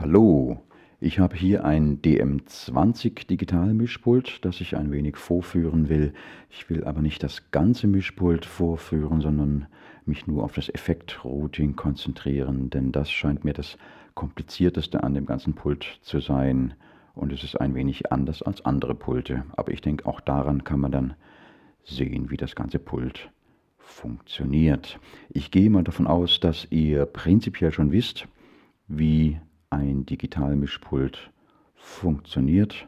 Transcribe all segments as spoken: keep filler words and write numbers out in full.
Hallo, ich habe hier ein D M zwanzig Digital-Mischpult, das ich ein wenig vorführen will. Ich will aber nicht das ganze Mischpult vorführen, sondern mich nur auf das Effekt-Routing konzentrieren, denn das scheint mir das komplizierteste an dem ganzen Pult zu sein und es ist ein wenig anders als andere Pulte. Aber ich denke, auch daran kann man dann sehen, wie das ganze Pult funktioniert. Ich gehe mal davon aus, dass ihr prinzipiell schon wisst, wie ein Digital-Mischpult funktioniert.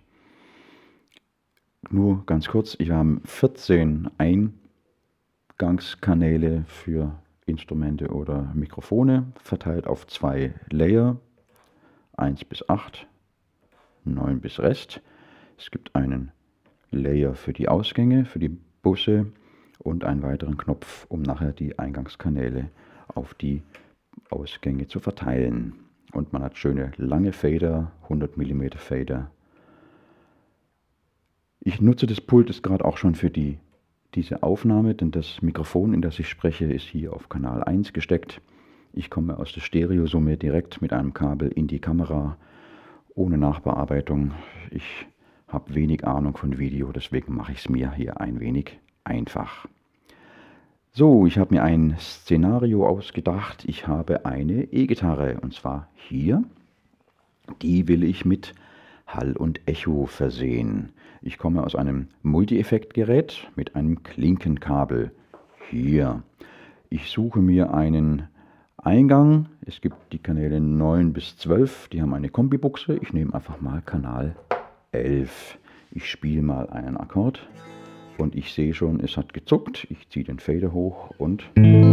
Nur ganz kurz, ich habe vierzehn Eingangskanäle für Instrumente oder Mikrofone, verteilt auf zwei Layer, eins bis acht, neun bis Rest. Es gibt einen Layer für die Ausgänge, für die Busse und einen weiteren Knopf, um nachher die Eingangskanäle auf die Ausgänge zu verteilen. Und man hat schöne lange Fader, hundert Millimeter Fader. Ich nutze das Pult jetzt gerade auch schon für die, diese Aufnahme, denn das Mikrofon, in das ich spreche, ist hier auf Kanal eins gesteckt. Ich komme aus der Stereosumme direkt mit einem Kabel in die Kamera, ohne Nachbearbeitung. Ich habe wenig Ahnung von Video, deswegen mache ich es mir hier ein wenig einfach. So, ich habe mir ein Szenario ausgedacht. Ich habe eine E-Gitarre und zwar hier. Die will ich mit Hall und Echo versehen. Ich komme aus einem Multi-Effekt-Gerät mit einem Klinkenkabel. Hier. Ich suche mir einen Eingang. Es gibt die Kanäle neun bis zwölf, die haben eine Kombibuchse. Ich nehme einfach mal Kanal elf. Ich spiele mal einen Akkord. Und ich sehe schon, es hat gezuckt. Ich ziehe den Fader hoch und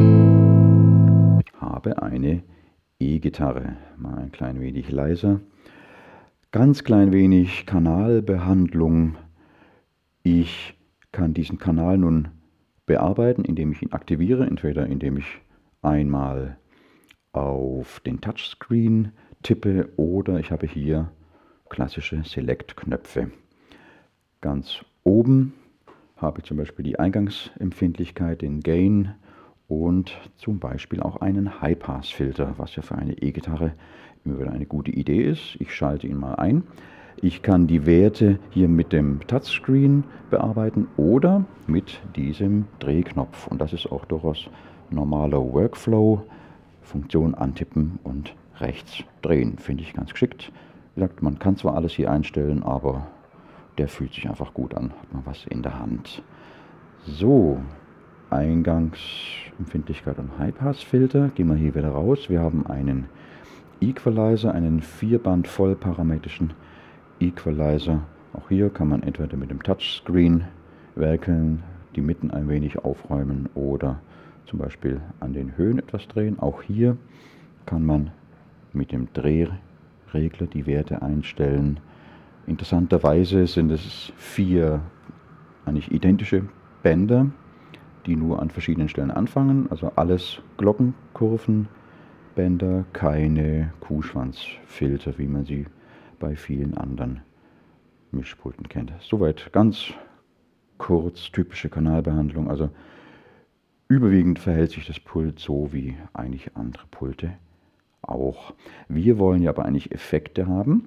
habe eine E-Gitarre. Mal ein klein wenig leiser. Ganz klein wenig Kanalbehandlung. Ich kann diesen Kanal nun bearbeiten, indem ich ihn aktiviere. Entweder indem ich einmal auf den Touchscreen tippe oder ich habe hier klassische Select-Knöpfe. Ganz oben habe ich zum Beispiel die Eingangsempfindlichkeit, den Gain und zum Beispiel auch einen High-Pass-Filter, was ja für eine E-Gitarre immer wieder eine gute Idee ist. Ich schalte ihn mal ein. Ich kann die Werte hier mit dem Touchscreen bearbeiten oder mit diesem Drehknopf. Und das ist auch durchaus normaler Workflow. Funktion antippen und rechts drehen. Finde ich ganz geschickt. Wie gesagt, man kann zwar alles hier einstellen, aber der fühlt sich einfach gut an, hat man was in der Hand. So, Eingangsempfindlichkeit und High-Pass-Filter. Gehen wir hier wieder raus. Wir haben einen Equalizer, einen vierband vollparametrischen Equalizer. Auch hier kann man entweder mit dem Touchscreen werkeln, die Mitten ein wenig aufräumen oder zum Beispiel an den Höhen etwas drehen. Auch hier kann man mit dem Drehregler die Werte einstellen. Interessanterweise sind es vier eigentlich identische Bänder, die nur an verschiedenen Stellen anfangen. Also alles Glockenkurvenbänder, keine Kuhschwanzfilter, wie man sie bei vielen anderen Mischpulten kennt. Soweit ganz kurz, typische Kanalbehandlung. Also überwiegend verhält sich das Pult so wie eigentlich andere Pulte auch. Wir wollen ja aber eigentlich Effekte haben.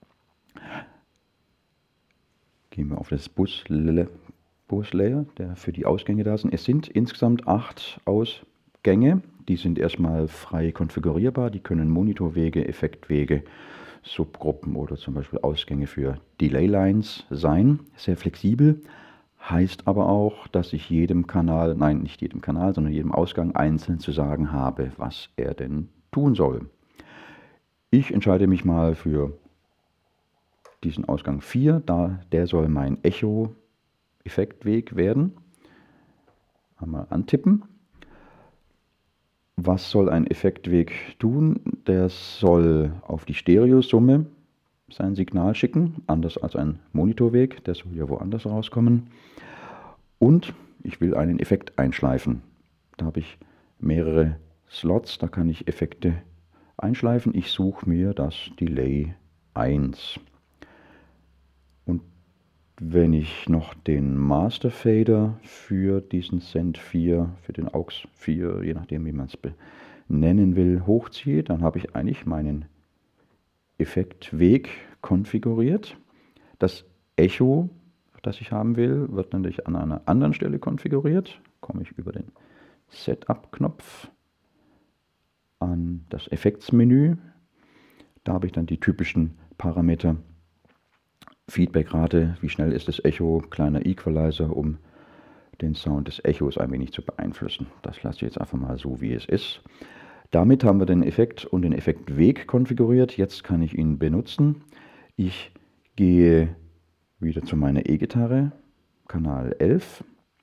Gehen wir auf das Bus-Layer, der für die Ausgänge da sind. Es sind insgesamt acht Ausgänge. Die sind erstmal frei konfigurierbar. Die können Monitorwege, Effektwege, Subgruppen oder zum Beispiel Ausgänge für Delay-Lines sein. Sehr flexibel. Heißt aber auch, dass ich jedem Kanal, nein, nicht jedem Kanal, sondern jedem Ausgang einzeln zu sagen habe, was er denn tun soll. Ich entscheide mich mal für diesen Ausgang vier, da der soll mein Echo-Effektweg werden. Einmal antippen. Was soll ein Effektweg tun? Der soll auf die Stereosumme sein Signal schicken, anders als ein Monitorweg, der soll ja woanders rauskommen. Und ich will einen Effekt einschleifen. Da habe ich mehrere Slots, da kann ich Effekte einschleifen. Ich suche mir das Delay eins. Und wenn ich noch den Master Fader für diesen Send vier, für den A U X vier, je nachdem wie man es benennen will, hochziehe, dann habe ich eigentlich meinen Effektweg konfiguriert. Das Echo, das ich haben will, wird natürlich an einer anderen Stelle konfiguriert. Komme ich über den Setup-Knopf an das Effektsmenü. Da habe ich dann die typischen Parameter. Feedbackrate, wie schnell ist das Echo, kleiner Equalizer, um den Sound des Echos ein wenig zu beeinflussen. Das lasse ich jetzt einfach mal so, wie es ist. Damit haben wir den Effekt und den Effektweg konfiguriert. Jetzt kann ich ihn benutzen. Ich gehe wieder zu meiner E-Gitarre, Kanal elf.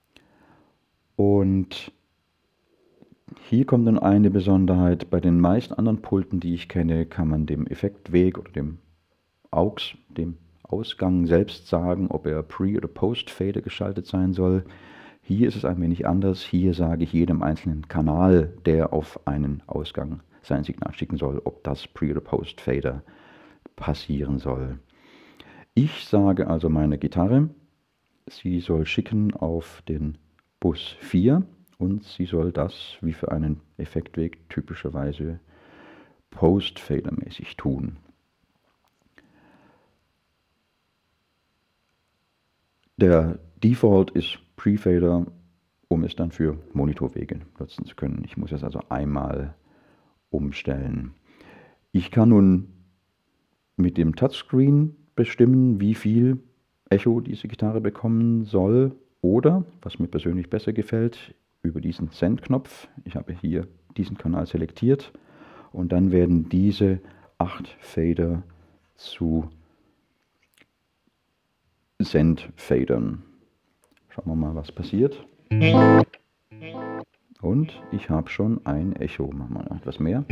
Und hier kommt dann eine Besonderheit. Bei den meisten anderen Pulten, die ich kenne, kann man dem Effektweg oder dem A U X, dem Ausgang selbst sagen, ob er Pre- oder Post-Fader geschaltet sein soll. Hier ist es ein wenig anders. Hier sage ich jedem einzelnen Kanal, der auf einen Ausgang sein Signal schicken soll, ob das Pre- oder Post-Fader passieren soll. Ich sage also meiner Gitarre, sie soll schicken auf den Bus vier und sie soll das wie für einen Effektweg typischerweise Post-Fader-mäßig tun. Der Default ist Pre-Fader, um es dann für Monitorwege nutzen zu können. Ich muss es also einmal umstellen. Ich kann nun mit dem Touchscreen bestimmen, wie viel Echo diese Gitarre bekommen soll oder, was mir persönlich besser gefällt, über diesen Send-Knopf. Ich habe hier diesen Kanal selektiert und dann werden diese acht Fader zu Send-Fadern. Schauen wir mal, was passiert. Und ich habe schon ein Echo. Machen wir noch etwas mehr.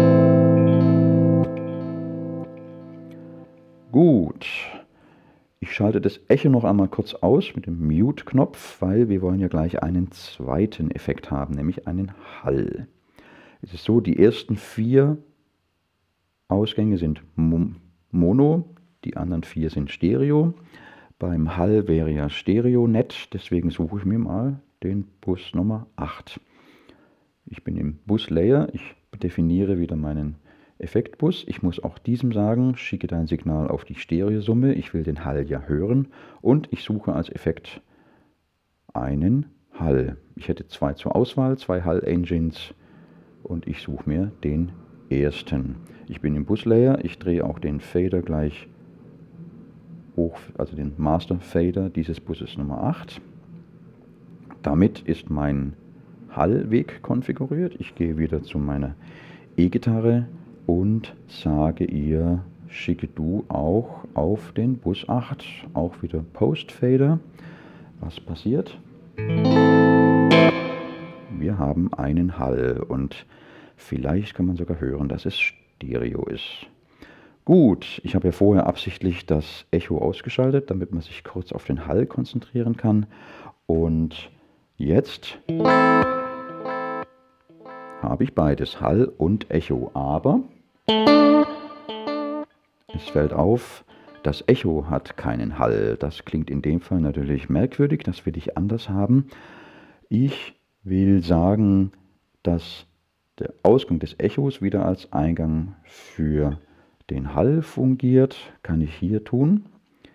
Gut. Ich schalte das Echo noch einmal kurz aus mit dem Mute-Knopf, weil wir wollen ja gleich einen zweiten Effekt haben, nämlich einen Hall. Es ist so, die ersten vier Ausgänge sind Mono, die anderen vier sind Stereo. Beim Hall wäre ja Stereo nett, deswegen suche ich mir mal den Bus Nummer acht. Ich bin im Bus-Layer, ich definiere wieder meinen Effektbus. Ich muss auch diesem sagen, schicke dein Signal auf die Stereosumme, ich will den Hall ja hören und ich suche als Effekt einen Hall. Ich hätte zwei zur Auswahl, zwei Hall-Engines und ich suche mir den ersten. Ich bin im Bus-Layer, ich drehe auch den Fader gleich hoch, also den Master Fader dieses Busses Nummer acht. Damit ist mein Hallweg konfiguriert. Ich gehe wieder zu meiner E-Gitarre und sage ihr, schicke du auch auf den Bus acht, auch wieder Post-Fader. Was passiert? Wir haben einen Hall und vielleicht kann man sogar hören, dass es Stereo ist. Gut, ich habe ja vorher absichtlich das Echo ausgeschaltet, damit man sich kurz auf den Hall konzentrieren kann. Und jetzt habe ich beides, Hall und Echo. Aber es fällt auf, das Echo hat keinen Hall. Das klingt in dem Fall natürlich merkwürdig, das will ich anders haben. Ich will sagen, dass der Ausgang des Echos wieder als Eingang für den Hall fungiert, kann ich hier tun.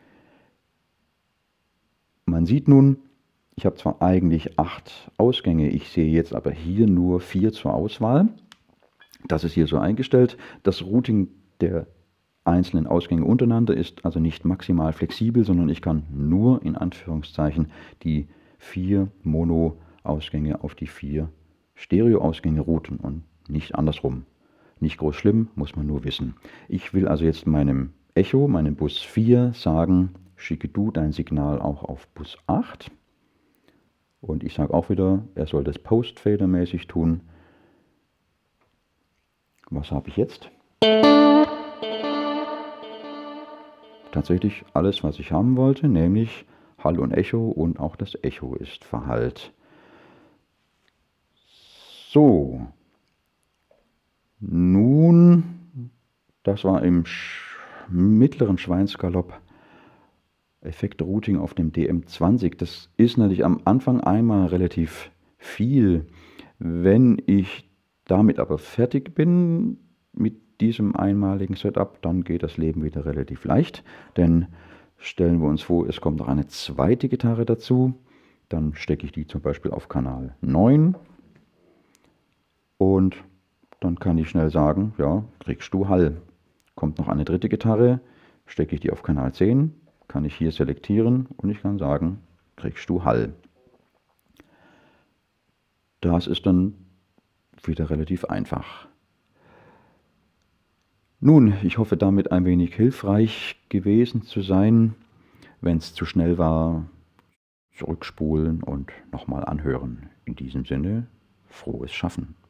Man sieht nun, ich habe zwar eigentlich acht Ausgänge, ich sehe jetzt aber hier nur vier zur Auswahl. Das ist hier so eingestellt. Das Routing der einzelnen Ausgänge untereinander ist also nicht maximal flexibel, sondern ich kann nur in Anführungszeichen die vier Mono-Ausgänge auf die vier Stereo-Ausgänge routen und nicht andersrum. Nicht groß schlimm, muss man nur wissen. Ich will also jetzt meinem Echo, meinem Bus vier, sagen, schicke du dein Signal auch auf Bus acht. Und ich sage auch wieder, er soll das Post-Fader-mäßig tun. Was habe ich jetzt? Tatsächlich alles, was ich haben wollte, nämlich Hall und Echo und auch das Echo ist verhallt. So. Nun, das war im sch mittleren Schweinsgalopp Effekt-Routing auf dem D M zwanzig. Das ist natürlich am Anfang einmal relativ viel. Wenn ich damit aber fertig bin, mit diesem einmaligen Setup, dann geht das Leben wieder relativ leicht, denn stellen wir uns vor, es kommt noch eine zweite Gitarre dazu, dann stecke ich die zum Beispiel auf Kanal neun und dann kann ich schnell sagen, ja, kriegst du Hall. Kommt noch eine dritte Gitarre, stecke ich die auf Kanal zehn, kann ich hier selektieren und ich kann sagen, kriegst du Hall. Das ist dann wieder relativ einfach. Nun, ich hoffe damit ein wenig hilfreich gewesen zu sein. Wenn es zu schnell war, zurückspulen und nochmal anhören. In diesem Sinne, frohes Schaffen.